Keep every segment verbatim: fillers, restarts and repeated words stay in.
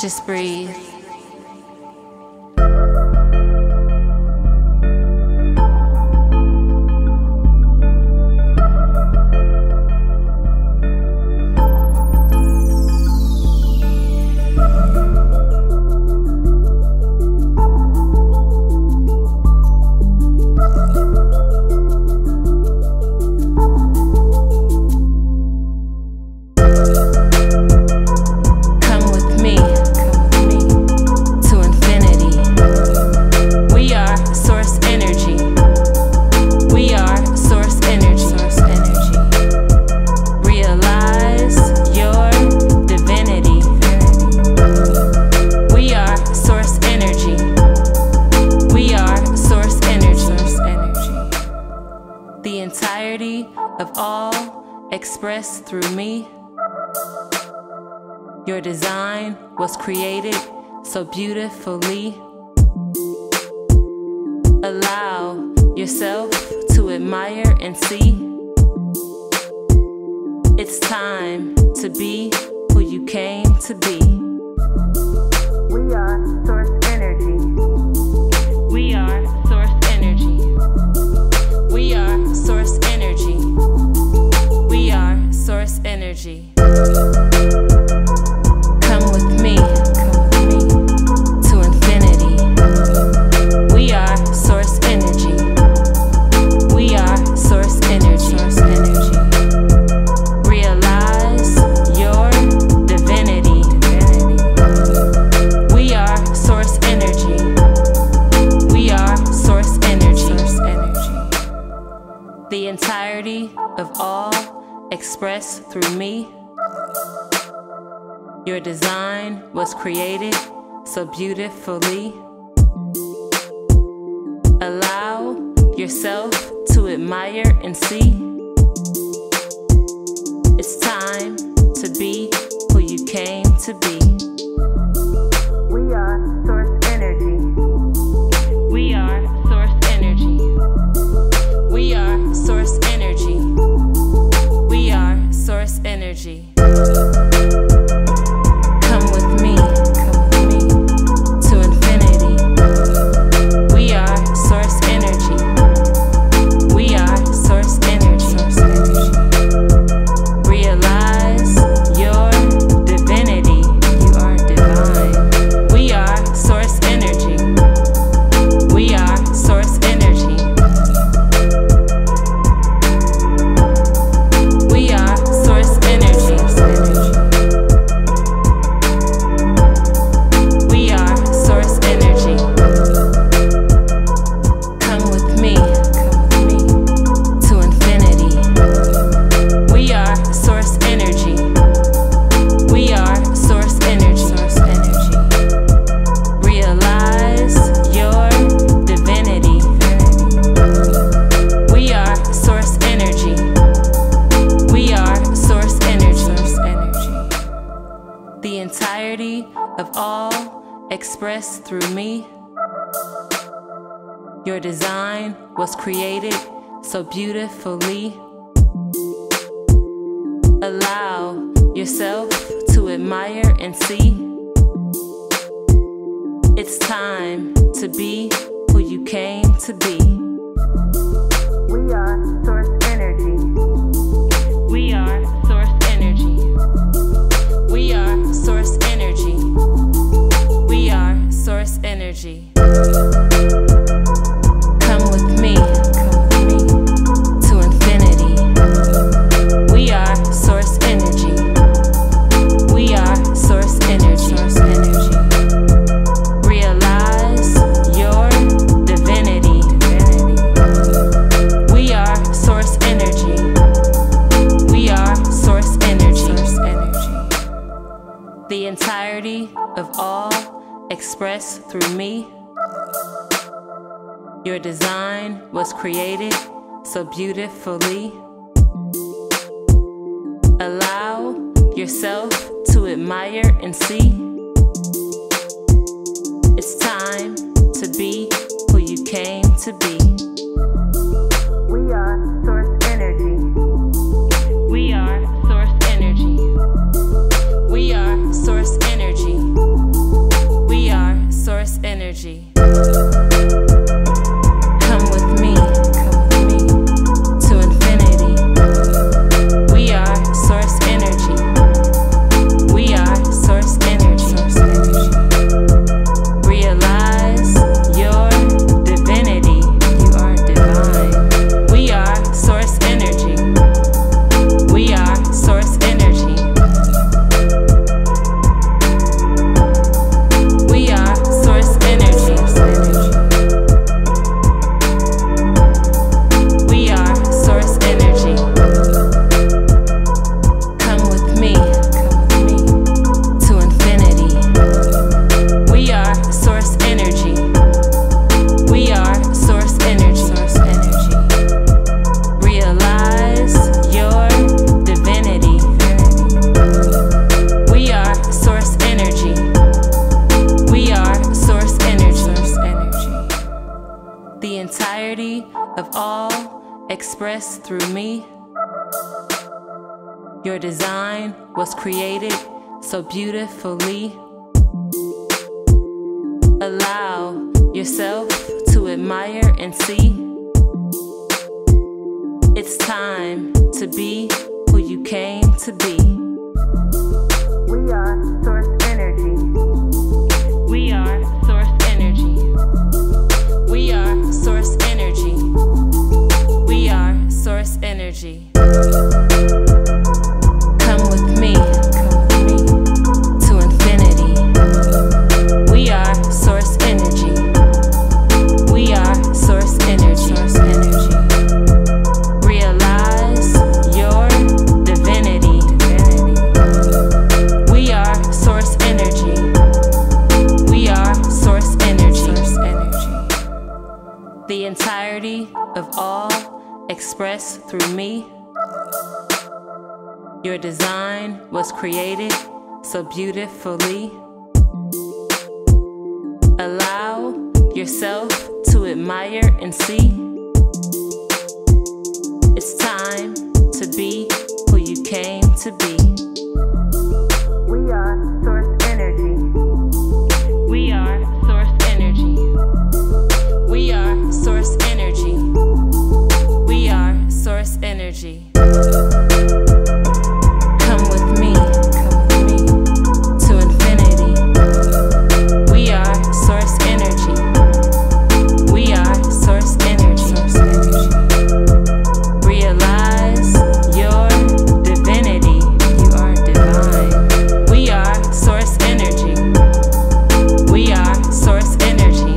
Just breathe. The entirety of all expressed through me. Your design was created so beautifully. Allow yourself to admire and see. It's time to be who you came to be. We are Source Energy. We are Source Energy. We are Source Energy. We are Source Energy. Come with me, come with me to infinity. We are Source Energy. We are Source Energy. Source Energy. Realize your divinity. We are Source Energy. We are Source Energy. Source Energy. The entirety of all expressed through me. Your design was created so beautifully. Allow yourself to admire and see. It's time to be who you came to be. We are Source Energy. We are Source Energy. We are Source Energy. We are Source Energy. Come with me, come with me to infinity. We are Source Energy. We are Source Energy. Source Energy. Realize your divinity. You are divine. We are Source Energy. We are Source Energy. We are Source Energy. We are Source Energy. Come with me, come with me to infinity. We are Source Energy. We are Source Energy. Source Energy. Realize your divinity. We are Source Energy. We are Source Energy. Source Energy. The entirety of all expressed through me. Your design was created so beautifully. Allow yourself to admire and see. It's time to be who you came to be. We are Source Energy. We are Source Energy. We are Source Energy. We are Source Energy. Come with me, come with me to infinity. We are Source Energy. We are Source Energy. Source Energy. Realize your divinity. We are Source Energy. We are Source Energy. Source Energy. The entirety of all expressed through me. Your design was created so beautifully. Allow yourself to admire and see. It's time to be who you came to be. We are Source Energy. We are Source Energy. We are Source Energy. entirety of all expressed through me. Your design was created so beautifully. Allow yourself to admire and see. It's time to be who you came to be. We are Source Energy. We are Source Energy. We are Source Energy. We are Source Energy. Come with me, come with me to infinity. We are Source Energy. We are Source Energy. Source Energy. Realize your divinity. We are Source Energy. We are Source Energy. Source Energy. The entirety of all expressed through me. Your design was created so beautifully. Allow yourself to admire and see. It's time to be who you came to be. We are Source Energy. We are Source Energy. We are Source Energy. We are Source Energy. Come with me, come with me to infinity. We are Source Energy. We are Source Energy. Source Energy. Realize your divinity. You are divine. We are Source Energy. We are Source Energy.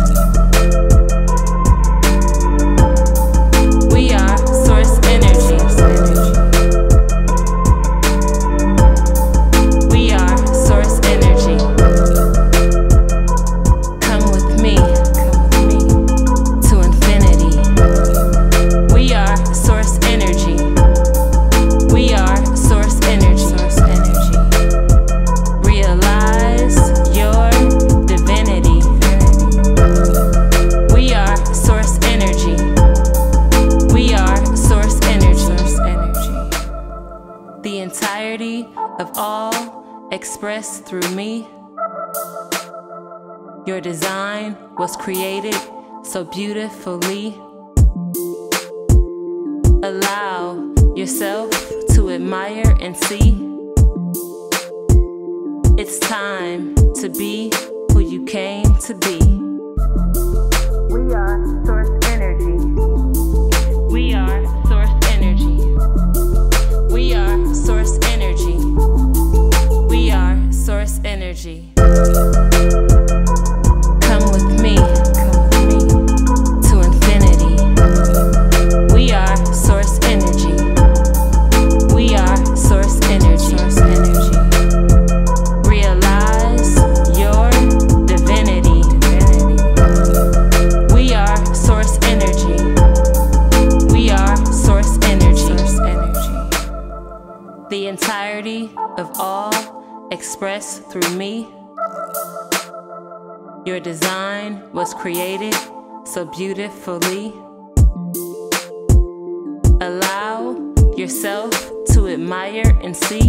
We are Source Energy. We are Source Energy. Come with me, come with me to infinity. We are Source Energy. We are Source Energy. Source Energy. Realize your divinity. We are Source Energy. We are Source Energy. Source Energy. The entirety of all expressed through me. Your design was created so beautifully. Allow yourself to admire and see. It's time to be who you came to be. We are Source Energy. We are Source Energy. We are Source Energy. We are Source Energy. Come with me, come with me to infinity. We are Source Energy. We are Source Energy. Source Energy. Realize your divinity. We are Source Energy. We are Source Energy. Source Energy. The entirety of all expressed through me. Your design was created so beautifully. Allow yourself to admire and see.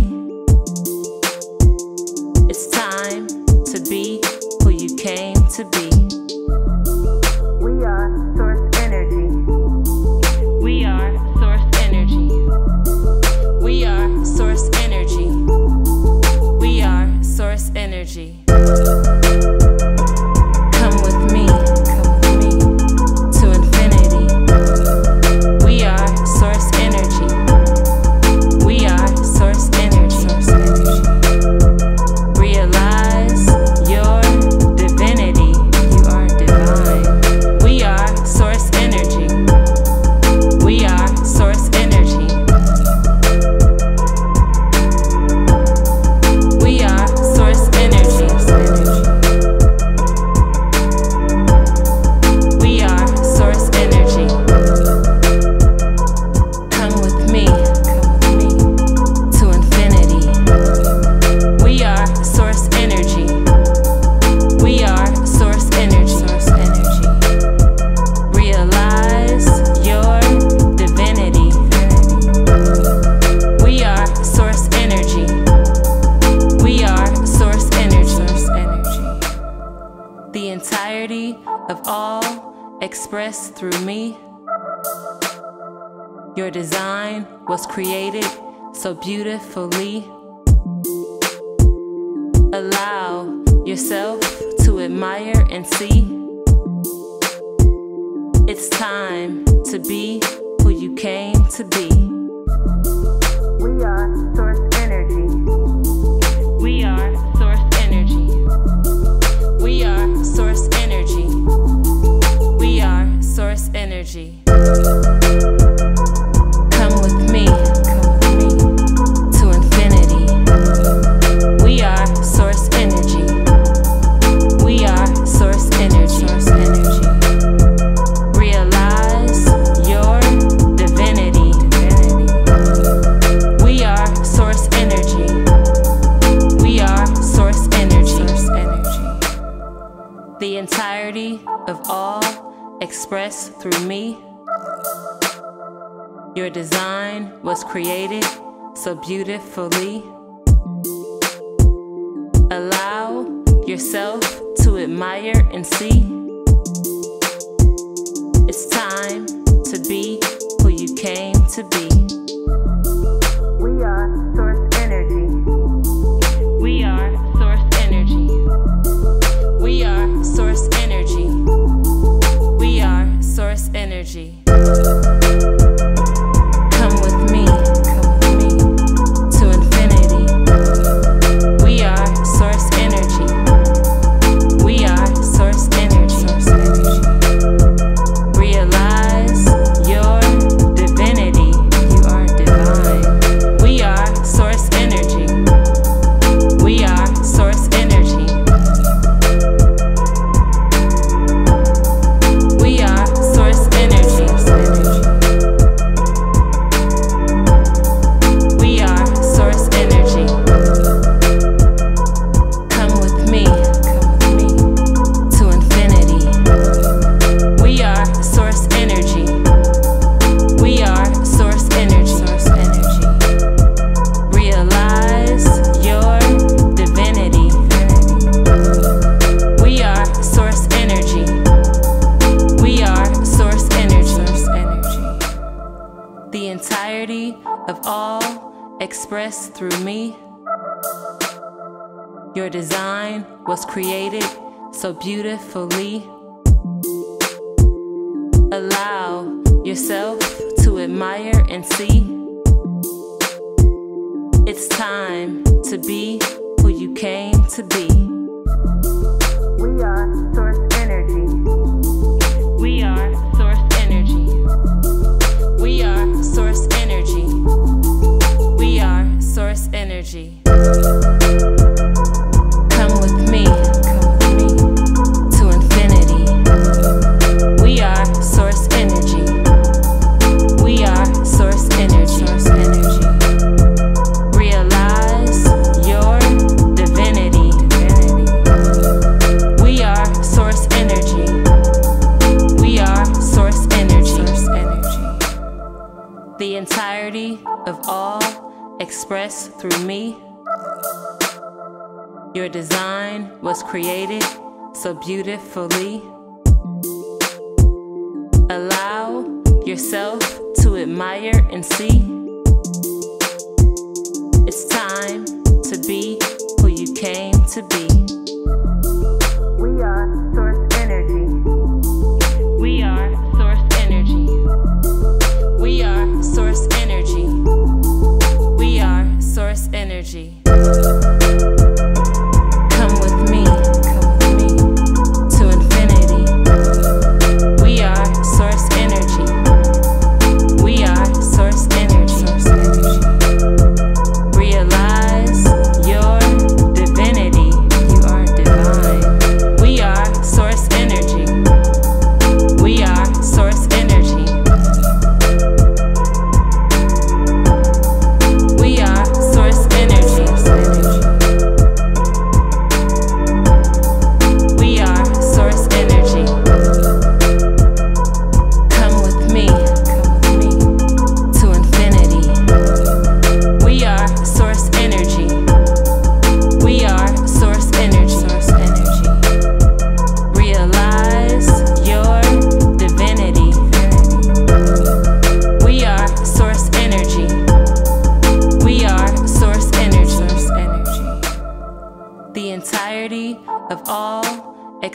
It's time to be who you came to be. We are Source Energy. We are Source Energy. We are Source Energy. We are Source Energy. Come with me, come with me to infinity. We are Source Energy. We are Source Energy. Source Energy. Realize your divinity. You are divine. We are expressed through me. Your design was created so beautifully. Allow yourself to admire and see. It's time to be who you came to be. We are Source Energy. We are Source Energy. We are Source Energy. We are Source Energy. Come with me, come with me to infinity. We are Source Energy. We are Source Energy. Source Energy. Realize your divinity. Divinity. We are Source Energy. We are Source Energy. Source Energy. The entirety of all expressed through me. Your design was created so beautifully. Allow yourself to admire and see. It's time to be who you came to be. We are Source Energy. We are Source Energy. We are Source Energy. We are Source Energy. Come with me, come with me to infinity. We are Source Energy. We are Source Energy. Source Energy. Realize your divinity. You are divine. We are Source Energy. We are Source Energy. We are Source Energy. We are Source Energy. Come with me, come with me to infinity. We are Source Energy. We are Source Energy. Source Energy. Realize your divinity. We are Source Energy. We are Source Energy. Source Energy. The entirety of all expressed through me. Your design was created so beautifully. Allow yourself to admire and see. It's time to be who you came to be. We are Source Energy. We are Source Energy. We are Source Energy. We are Source Energy. Come with me, come with me to infinity. We are Source Energy. We are Source Energy. Source Energy. Realize your divinity. Divinity. We are Source Energy. We are Source Energy. Source Energy. The entirety of all expressed through me. Your design was created so beautifully. Allow yourself to admire and see. It's time to be who you came to be. We are Source Energy. We are Source Energy. We are Source Energy. We are Source Energy. Come with me, come with me to infinity. We are Source Energy. We are Source Energy. Source Energy. Realize your divinity. You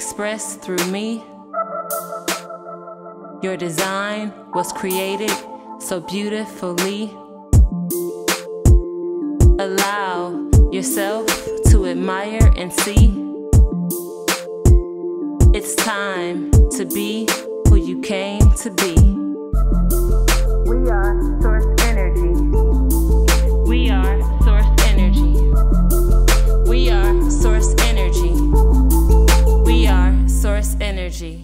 expressed through me. Your design was created so beautifully. Allow yourself to admire and see. It's time to be who you came to be. We are Source Energy. We are Source Energy. We are Source Energy. We are Source Energy.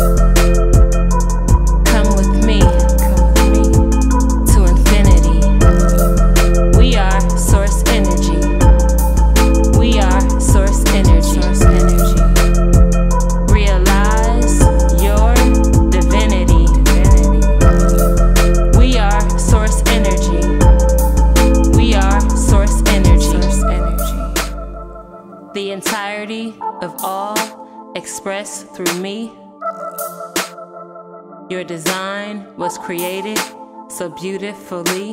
Come with me, come with me to infinity. We are Source Energy. We are Source Energy. Source Energy. Realize your divinity. divinity. We are Source Energy. We are Source Energy. Source Energy. The entirety of all expressed through me. Your design was created so beautifully.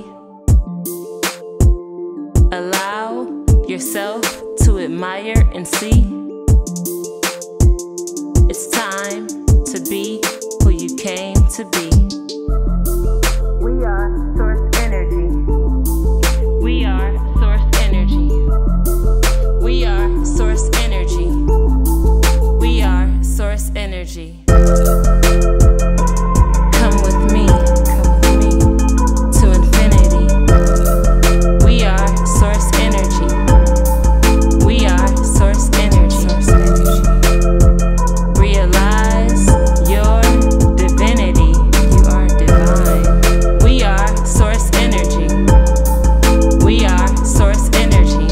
Allow yourself to admire and see. It's time to be who you came to be. We are Source Energy. We are Source Energy. We are Source Energy. We are Source Energy. Come with me, come with me to infinity. We are Source Energy. We are Source Energy. Source Energy. Realize your divinity. You are divine. We are Source Energy. We are Source Energy.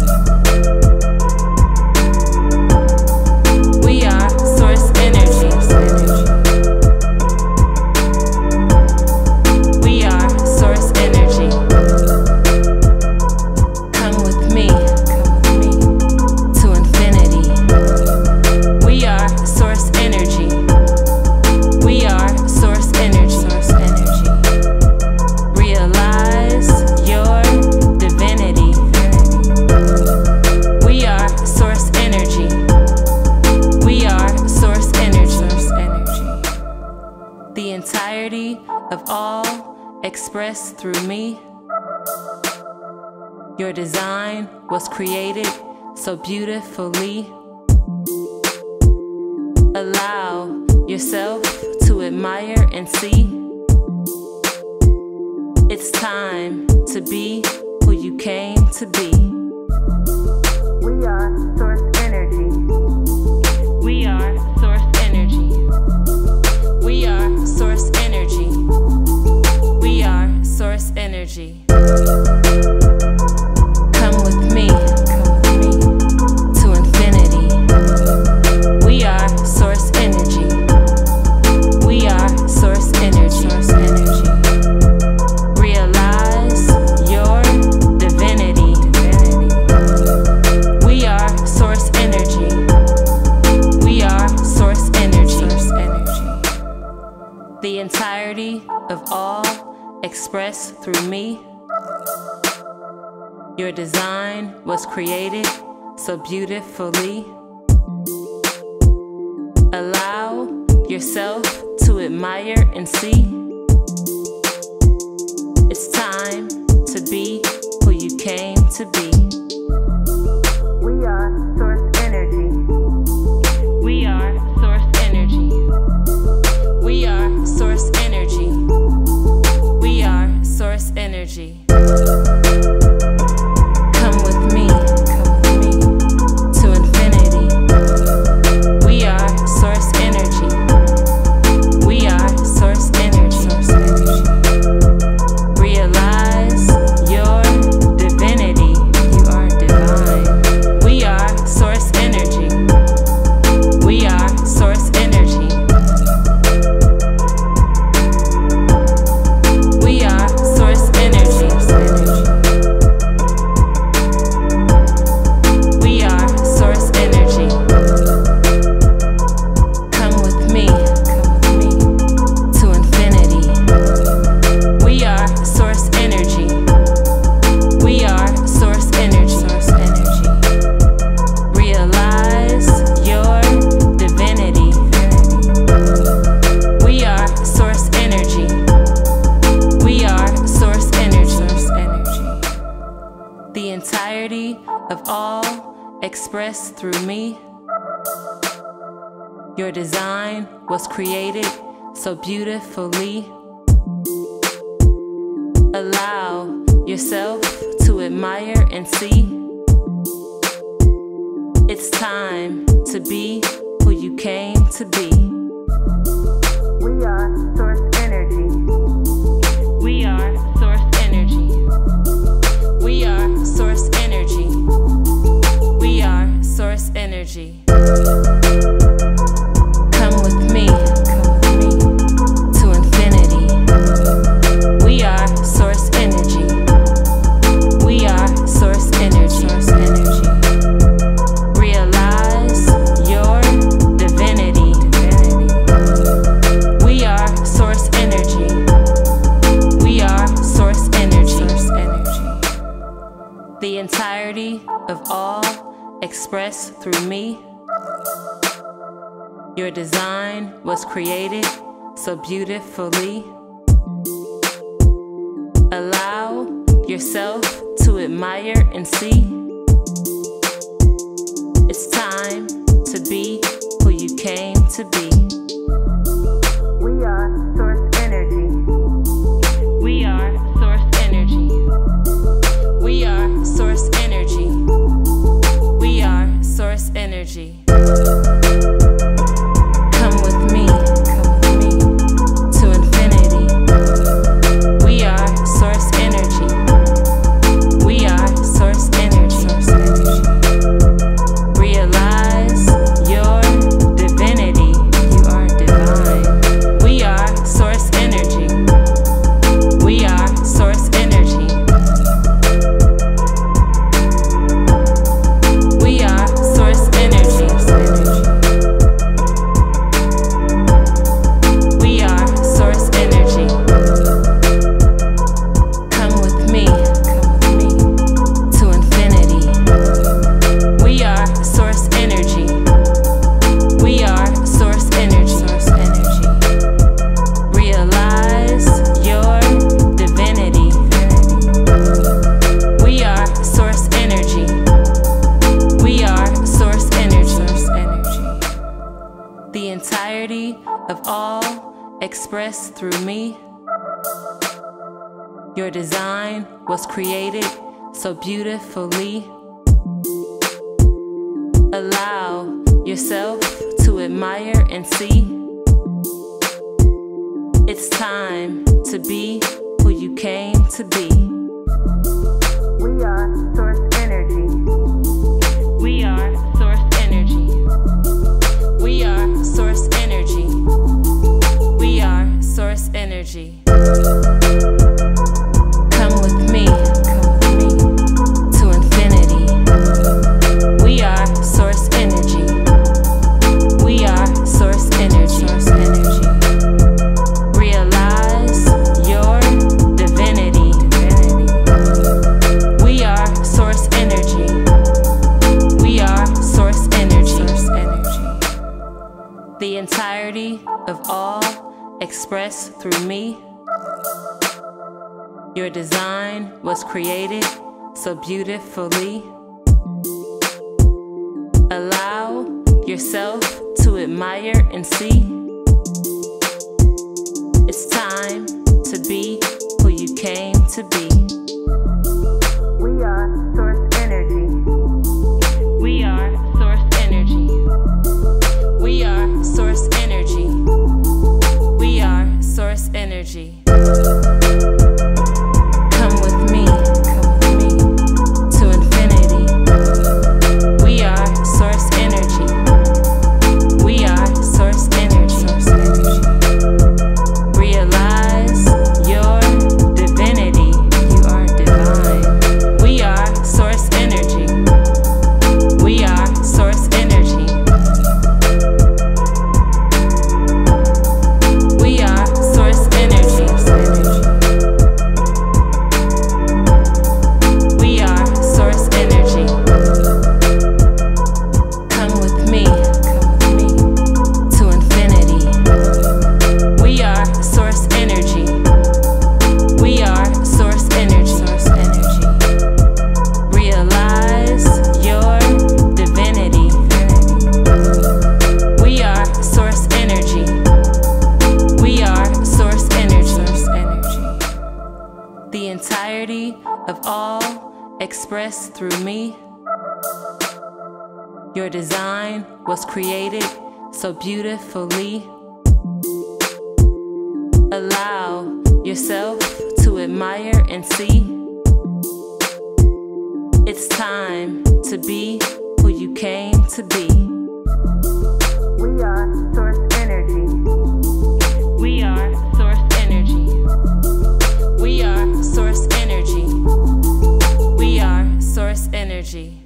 We are Source Energy. We are Source Energy. Come with me, come with me to infinity. We are Source Energy. We are Source Energy. Source Energy. Realize your divinity. We are Source Energy. We are Source Energy. Source Energy. The entirety of all expressed through me. Your design was created so beautifully. Allow yourself to admire and see. It's time to be who you came to be. We are Source Energy. We are Source Energy. We are Source Energy. We are Source Energy. Come with me, come with me to infinity. We are Source Energy. We are Source Energy. Source Energy. Realize your divinity. divinity. We are Source Energy. We are Source Energy. Source Energy. The entirety of all expressed through me. Your design was created so beautifully. Allow yourself to admire and see. It's time to be who you came to be. We are Source Energy. We are Source Energy. We are Source Energy. We are Source Energy. Come with me, come with me to infinity. We are Source Energy. We are Source Energy. Source Energy. Realize your divinity. You are divine. We are Source Energy. We are Source Energy. We are Source Energy. of all expressed through me. Your design was created so beautifully. Allow yourself to admire and see. It's time to be who you came to be. We are Source Energy. We are Source Energy. We are Source Energy. We are Source Energy. Come with me, come with me to infinity. We are Source Energy. We are Source Energy. Source Energy. Realize your divinity. We are Source Energy. We are Source Energy. Source Energy. The entirety of all expressed through me. Your design was created so beautifully. Allow yourself to admire and see. It's time to be who you came to be. We are Source Energy. We are Source Energy. We are Source Energy. We are Source Energy. Come with me, come with me to infinity. We are Source Energy. We are Source Energy. Source Energy. Realize your divinity. You are divine. We are Source Energy. We are Source Energy. We are Source Energy. We are Source Energy. Come with me, come with me to infinity. We are Source Energy. We are Source Energy. Source Energy. Realize your divinity. We are Source Energy. We are Source Energy. Source Energy. The entirety of all expressed through me. Your design was created so beautifully. Allow yourself to admire and see. It's time to be who you came to be. We are Source Energy. We are Source Energy. We are Source Energy. We are Source Energy. Come with me, come with me to infinity. We are Source Energy. We are Source Energy. Source Energy. Realize your divinity. We are Source Energy. We are Source Energy. Source Energy. The entirety of all expressed through me. Your design was created so beautifully. Allow yourself to admire and see. It's time to be who you came to be. We are Source Energy. We are Source Energy. We are Source Energy. We are Source Energy. Come with me, come with me to infinity. We are Source Energy. We are Source Energy. Source Energy. Realize your divinity. You are divine. We are Source Energy. We are Source Energy. We are Source Energy. Source Energy. entirety of all expressed through me. Your design was created so beautifully. Allow yourself to admire and see. It's time to be who you came to be. We are source energy. We are source energy. We are source energy. We are source energy.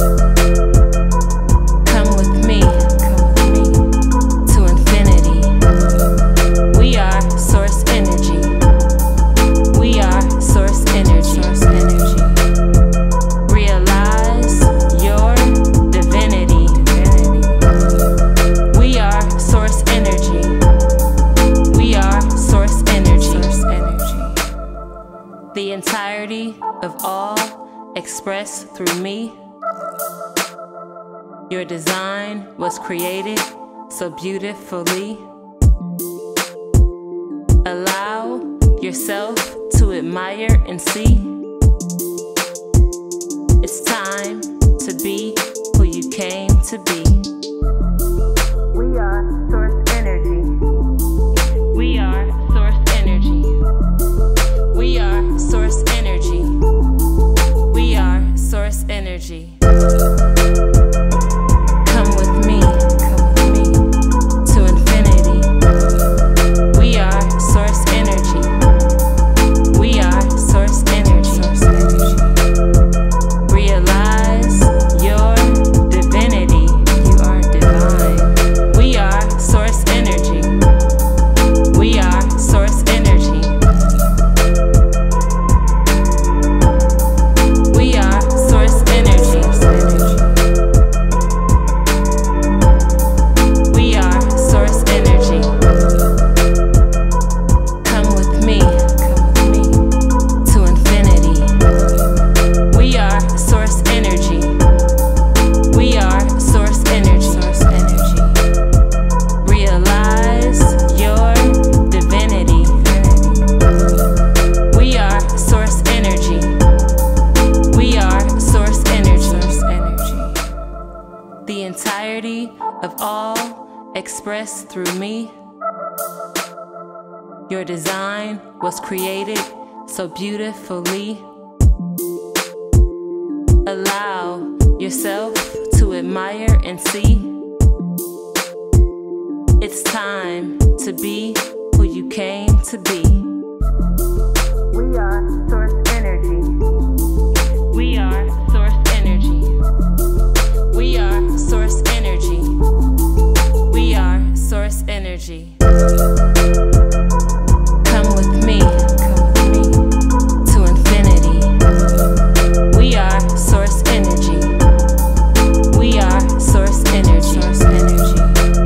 Come with me, come with me to infinity. We are source energy. We are source energy. Source energy. Realize your divinity. We are source energy. We are source energy. Source energy. The entirety of all expressed through me. Your design was created so beautifully. Allow yourself to admire and see. It's time to be who you came to be. We are source energy. We are source energy. We are source energy. We are source energy. Come with me, come with me to infinity. We are source energy. We are source energy. Source energy. Realize your divinity. You are divine. We are source energy. We are source energy. We are source energy. We are source energy. Come with me, come with me to infinity. We are source energy. We are source energy. Source energy. Realize your divinity. We are source energy. We are source energy. Source energy. The entirety of all expressed through me. Your design was created so beautifully. Allow yourself to admire and see. It's time to be who you came to be. We are source energy. We are source energy. We are source energy. We are source energy. Come with me, come with me to infinity. We are source energy. We are source energy. Source energy.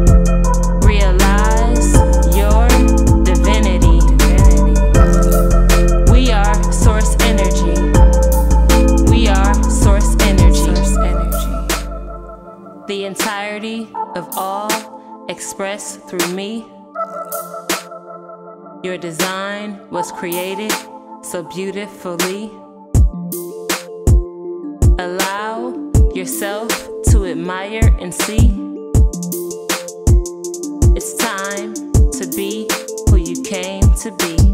Realize your divinity. We are source energy. We are source energy. Source energy. The entirety of all expressed through me. Your design was created so beautifully. Allow yourself to admire and see. It's time to be who you came to be.